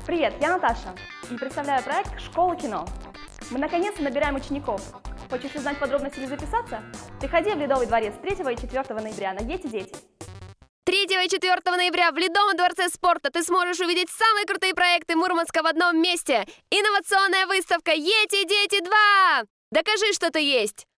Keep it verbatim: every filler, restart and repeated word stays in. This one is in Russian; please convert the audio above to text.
Привет, я Наташа и представляю проект «Школа кино». Мы наконец-то набираем учеников. Хочешь узнать подробности или записаться? Приходи в Ледовый дворец третьего и четвёртого ноября на «Ети дети». третьего и четвёртого ноября в Ледовом дворце спорта ты сможешь увидеть самые крутые проекты Мурманска в одном месте. Инновационная выставка «Ети дети два». Докажи, что ты есть.